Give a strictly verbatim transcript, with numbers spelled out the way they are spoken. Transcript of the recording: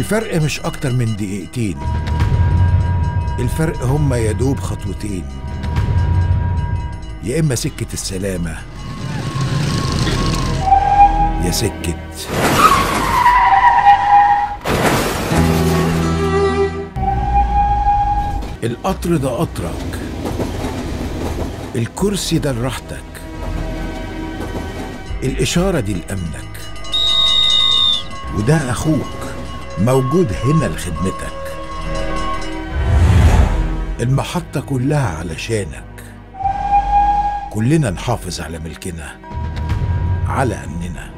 الفرق مش أكتر من دقيقتين، الفرق هما يدوب خطوتين، يا إما سكة السلامة يا سكة القطر ده قطرك، الكرسي ده لراحتك، الإشارة دي لأمنك، وده أخوك موجود هنا لخدمتك. المحطة كلها علشانك، كلنا نحافظ على ملكنا، على أمننا.